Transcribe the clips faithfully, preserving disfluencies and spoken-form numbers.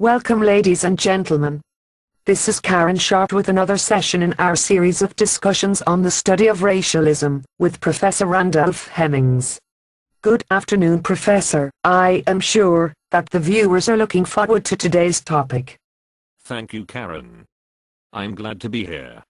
Welcome ladies and gentlemen. This is Karen Sharp with another session in our series of discussions on the study of racialism, with Professor Randolph Hemmings. Good afternoon, Professor. I am sure that the viewers are looking forward to today's topic. Thank you, Karen. I'm glad to be here.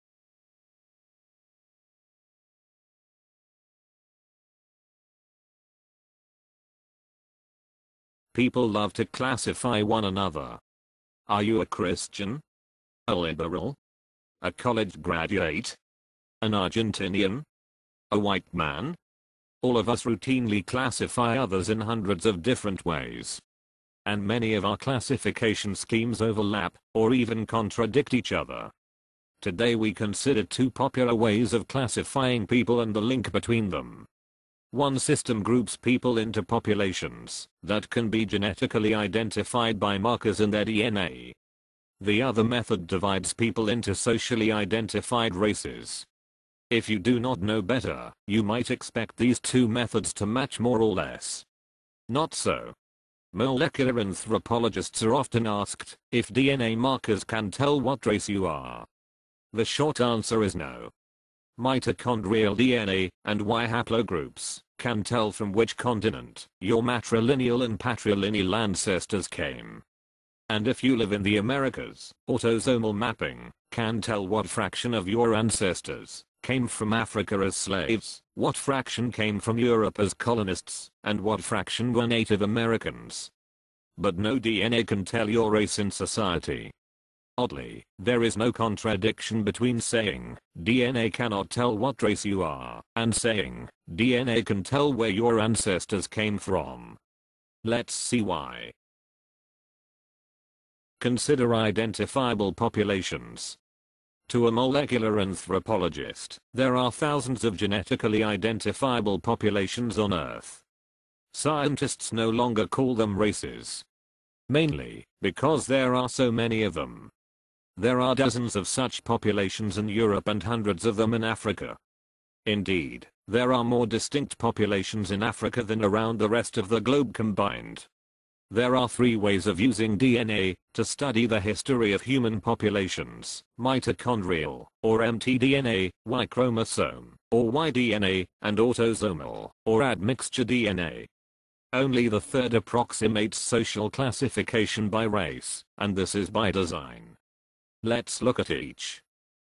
People love to classify one another. Are you a Christian? A liberal? A college graduate? An Argentinian? A white man? All of us routinely classify others in hundreds of different ways. And many of our classification schemes overlap, or even contradict each other. Today we consider two popular ways of classifying people and the link between them. One system groups people into populations that can be genetically identified by markers in their D N A. The other method divides people into socially identified races. If you do not know better, you might expect these two methods to match more or less. Not so. Molecular anthropologists are often asked if D N A markers can tell what race you are. The short answer is no. Mitochondrial D N A and Y haplogroups can tell from which continent your matrilineal and patrilineal ancestors came. And if you live in the Americas, autosomal mapping can tell what fraction of your ancestors came from Africa as slaves, what fraction came from Europe as colonists, and what fraction were Native Americans. But no D N A can tell your race in society. Oddly, there is no contradiction between saying, D N A cannot tell what race you are, and saying, D N A can tell where your ancestors came from. Let's see why. Consider identifiable populations. To a molecular anthropologist, there are thousands of genetically identifiable populations on Earth. Scientists no longer call them races. Mainly, because there are so many of them. There are dozens of such populations in Europe and hundreds of them in Africa. Indeed, there are more distinct populations in Africa than around the rest of the globe combined. There are three ways of using D N A to study the history of human populations: mitochondrial, or mtDNA, Y chromosome, or Y D N A, and autosomal, or admixture D N A. Only the third approximates social classification by race, and this is by design. Let's look at each.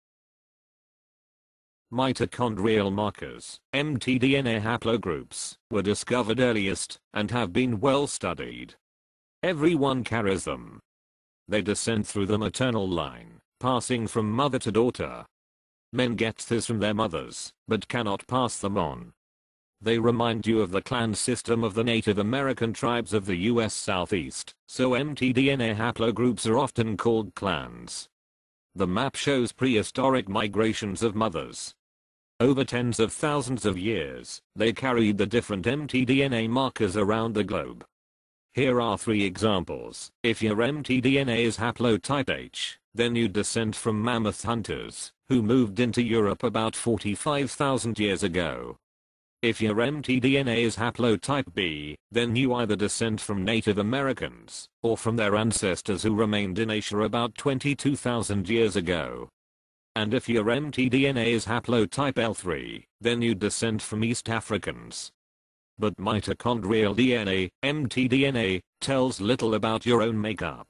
Mitochondrial markers, mtDNA haplogroups, were discovered earliest, and have been well studied. Everyone carries them. They descend through the maternal line, passing from mother to daughter. Men get this from their mothers, but cannot pass them on. They remind you of the clan system of the Native American tribes of the U S Southeast, so mtDNA haplogroups are often called clans. The map shows prehistoric migrations of mothers. Over tens of thousands of years, they carried the different mtDNA markers around the globe. Here are three examples. If your mtDNA is haplotype H, then you descend from mammoth hunters, who moved into Europe about forty-five thousand years ago. If your mtDNA is haplotype B, then you either descend from Native Americans, or from their ancestors who remained in Asia about twenty-two thousand years ago. And if your mtDNA is haplotype L three, then you descend from East Africans. But mitochondrial D N A, mtDNA, tells little about your own makeup.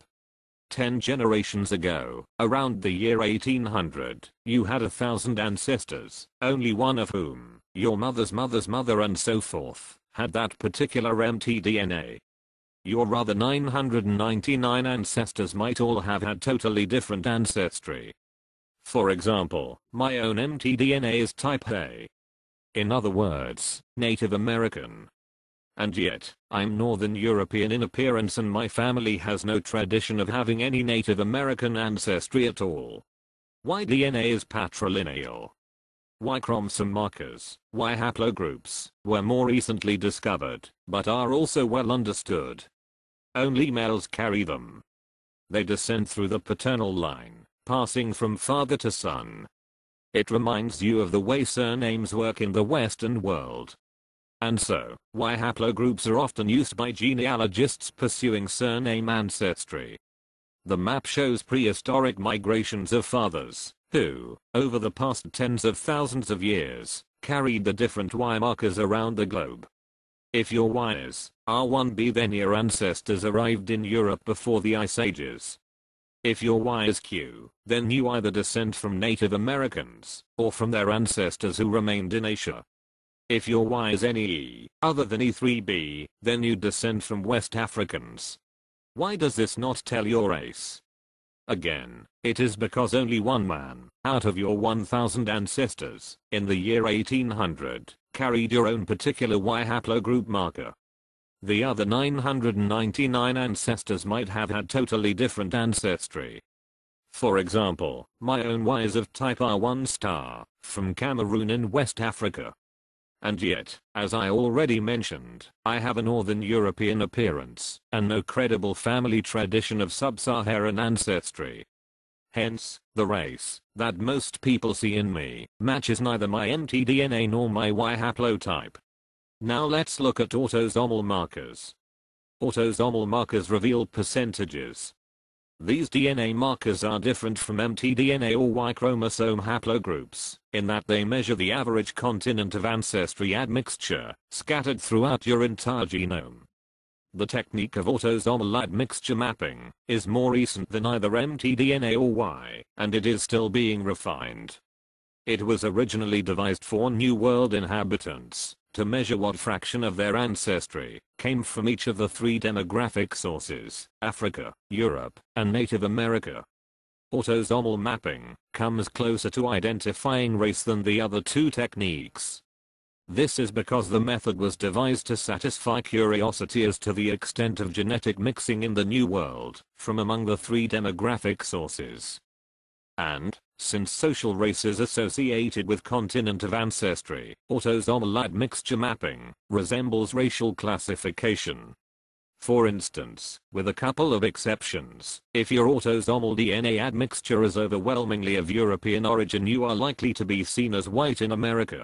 Ten generations ago, around the year eighteen hundred, you had a thousand ancestors, only one of whom, your mother's mother's mother and so forth, had that particular mtDNA. Your other nine hundred ninety-nine ancestors might all have had totally different ancestry. For example, my own mtDNA is type A. In other words, Native American. And yet, I'm Northern European in appearance and my family has no tradition of having any Native American ancestry at all. Y D N A is patrilineal. Y chromosome markers, Y haplogroups, were more recently discovered, but are also well understood. Only males carry them. They descend through the paternal line, passing from father to son. It reminds you of the way surnames work in the Western world. And so, Y haplogroups are often used by genealogists pursuing surname ancestry. The map shows prehistoric migrations of fathers, who, over the past tens of thousands of years, carried the different Y markers around the globe. If your Y is R one b, then your ancestors arrived in Europe before the Ice Ages. If your Y is Q, then you either descend from Native Americans, or from their ancestors who remained in Asia. If your Y is any E, other than E three b, then you descend from West Africans. Why does this not tell your race? Again, it is because only one man, out of your one thousand ancestors, in the year eighteen hundred, carried your own particular Y haplogroup marker. The other nine hundred ninety-nine ancestors might have had totally different ancestry. For example, my own Y is of type R one star, from Cameroon in West Africa. And yet, as I already mentioned, I have a Northern European appearance, and no credible family tradition of sub-Saharan ancestry. Hence, the race that most people see in me matches neither my mtDNA nor my Y haplotype. Now let's look at autosomal markers. Autosomal markers reveal percentages. These D N A markers are different from mtDNA or Y chromosome haplogroups, in that they measure the average continent of ancestry admixture, scattered throughout your entire genome. The technique of autosomal admixture mapping is more recent than either mtDNA or Y, and it is still being refined. It was originally devised for New World inhabitants, to measure what fraction of their ancestry came from each of the three demographic sources, Africa, Europe, and Native America. Autosomal mapping comes closer to identifying race than the other two techniques. This is because the method was devised to satisfy curiosity as to the extent of genetic mixing in the New World from among the three demographic sources. And, since social race is associated with continent of ancestry, autosomal admixture mapping resembles racial classification. For instance, with a couple of exceptions, if your autosomal D N A admixture is overwhelmingly of European origin, you are likely to be seen as white in America.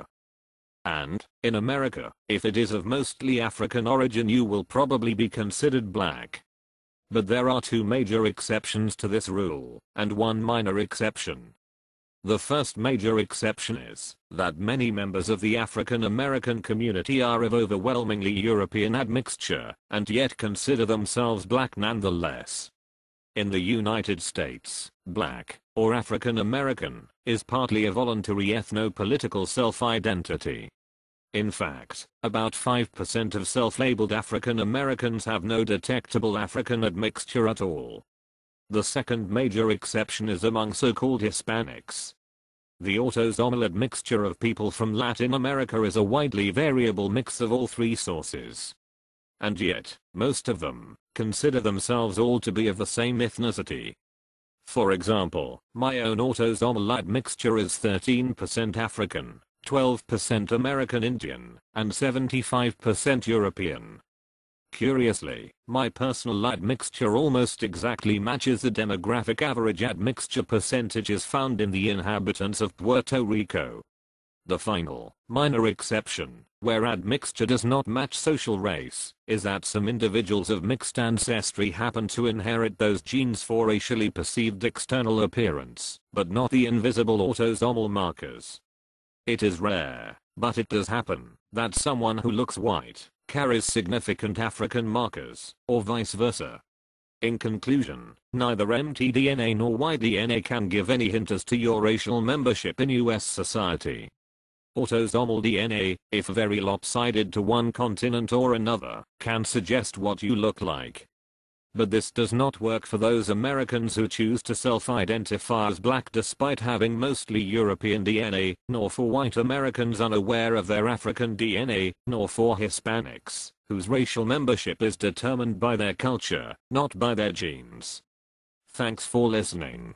And, in America, if it is of mostly African origin, you will probably be considered black. But there are two major exceptions to this rule, and one minor exception. The first major exception is that many members of the African American community are of overwhelmingly European admixture, and yet consider themselves black nonetheless. In the United States, black, or African American, is partly a voluntary ethno-political self-identity. In fact, about five percent of self-labeled African Americans have no detectable African admixture at all. The second major exception is among so-called Hispanics. The autosomal admixture of people from Latin America is a widely variable mix of all three sources. And yet, most of them consider themselves all to be of the same ethnicity. For example, my own autosomal admixture is thirteen percent African, twelve percent American Indian, and seventy-five percent European. Curiously, my personal admixture almost exactly matches the demographic average admixture percentages found in the inhabitants of Puerto Rico. The final, minor exception, where admixture does not match social race, is that some individuals of mixed ancestry happen to inherit those genes for racially perceived external appearance, but not the invisible autosomal markers. It is rare, but it does happen, that someone who looks white carries significant African markers, or vice versa. In conclusion, neither mtDNA nor Y D N A can give any hint as to your racial membership in U S society. Autosomal D N A, if very lopsided to one continent or another, can suggest what you look like. But this does not work for those Americans who choose to self-identify as black despite having mostly European D N A, nor for white Americans unaware of their African D N A, nor for Hispanics, whose racial membership is determined by their culture, not by their genes. Thanks for listening.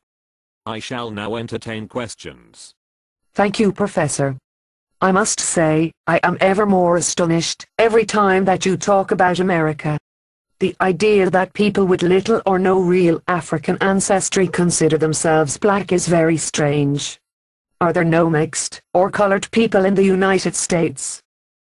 I shall now entertain questions. Thank you, Professor. I must say, I am ever more astonished every time that you talk about America. The idea that people with little or no real African ancestry consider themselves black is very strange. Are there no mixed or colored people in the United States?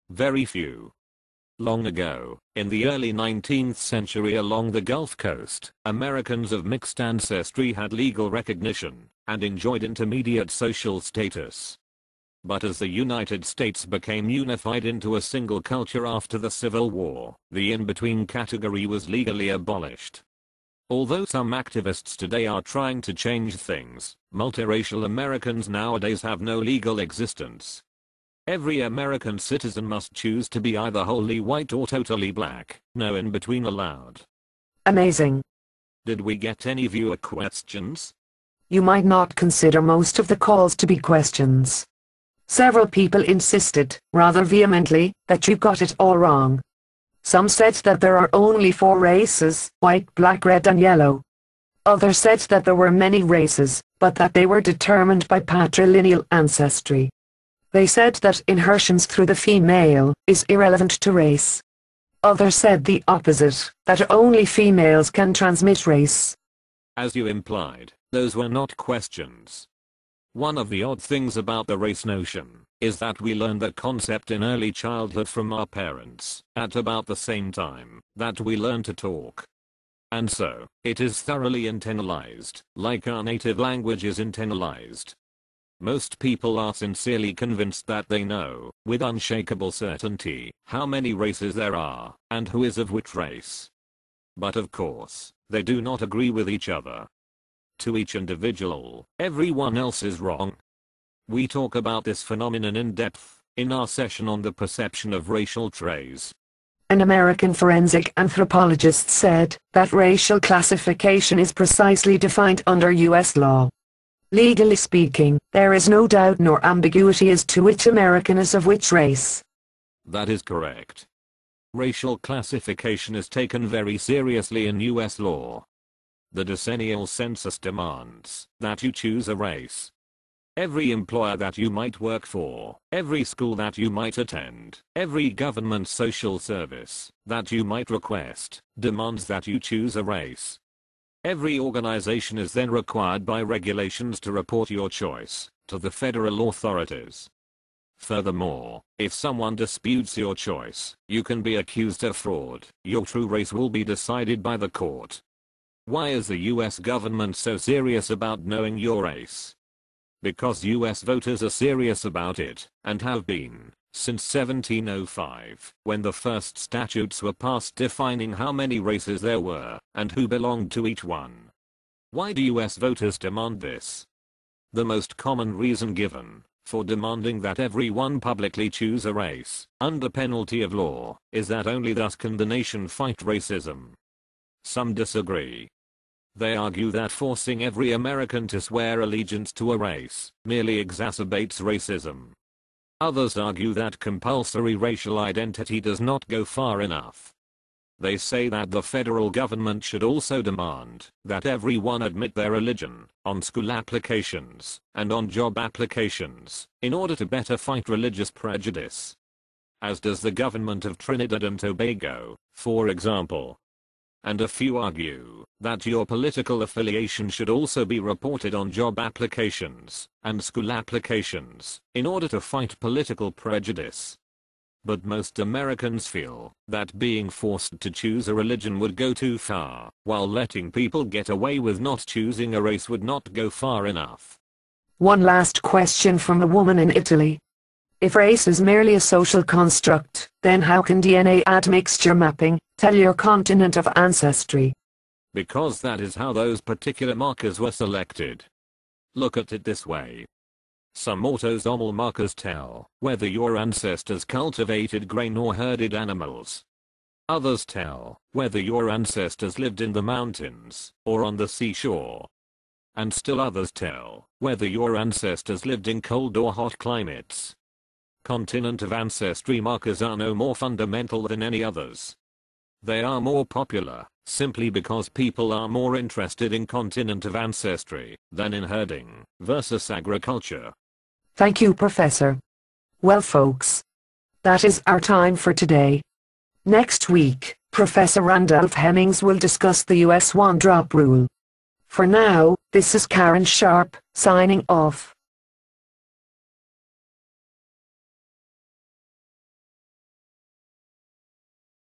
Very few. Long ago, in the early nineteenth century along the Gulf Coast, Americans of mixed ancestry had legal recognition and enjoyed intermediate social status. But as the United States became unified into a single culture after the Civil War, the in-between category was legally abolished. Although some activists today are trying to change things, multiracial Americans nowadays have no legal existence. Every American citizen must choose to be either wholly white or totally black, no in between allowed. Amazing. Did we get any viewer questions? You might not consider most of the calls to be questions. Several people insisted, rather vehemently, that you got it all wrong. Some said that there are only four races, white, black, red and yellow. Others said that there were many races, but that they were determined by patrilineal ancestry. They said that inheritance through the female is irrelevant to race. Others said the opposite, that only females can transmit race. As you implied, those were not questions. One of the odd things about the race notion is that we learn the concept in early childhood from our parents, at about the same time that we learn to talk. And so, it is thoroughly internalized, like our native language is internalized. Most people are sincerely convinced that they know, with unshakable certainty, how many races there are, and who is of which race. But of course, they do not agree with each other. To each individual, everyone else is wrong. We talk about this phenomenon in depth in our session on the perception of racial traits. An American forensic anthropologist said that racial classification is precisely defined under U S law. Legally speaking, there is no doubt nor ambiguity as to which American is of which race. That is correct. Racial classification is taken very seriously in U S law. The decennial census demands that you choose a race. Every employer that you might work for, every school that you might attend, every government social service that you might request, demands that you choose a race. Every organization is then required by regulations to report your choice to the federal authorities. Furthermore, if someone disputes your choice, you can be accused of fraud. Your true race will be decided by the court. Why is the U S government so serious about knowing your race? Because U S voters are serious about it, and have been, since seventeen oh five, when the first statutes were passed defining how many races there were, and who belonged to each one. Why do U S voters demand this? The most common reason given for demanding that everyone publicly choose a race, under penalty of law, is that only thus can the nation fight racism. Some disagree. They argue that forcing every American to swear allegiance to a race merely exacerbates racism. Others argue that compulsory racial identity does not go far enough. They say that the federal government should also demand that everyone admit their religion on school applications and on job applications in order to better fight religious prejudice. As does the government of Trinidad and Tobago, for example. And a few argue that your political affiliation should also be reported on job applications and school applications in order to fight political prejudice. But most Americans feel that being forced to choose a religion would go too far, while letting people get away with not choosing a race would not go far enough. One last question from a woman in Italy. If race is merely a social construct, then how can D N A admixture mapping tell your continent of ancestry? Because that is how those particular markers were selected. Look at it this way. Some autosomal markers tell whether your ancestors cultivated grain or herded animals. Others tell whether your ancestors lived in the mountains or on the seashore. And still others tell whether your ancestors lived in cold or hot climates. Continent of ancestry markers are no more fundamental than any others. They are more popular, simply because people are more interested in continent of ancestry than in herding versus agriculture. Thank you, Professor. Well, folks, that is our time for today. Next week, Professor Randolph Hemmings will discuss the U S one-drop rule. For now, this is Karen Sharp, signing off.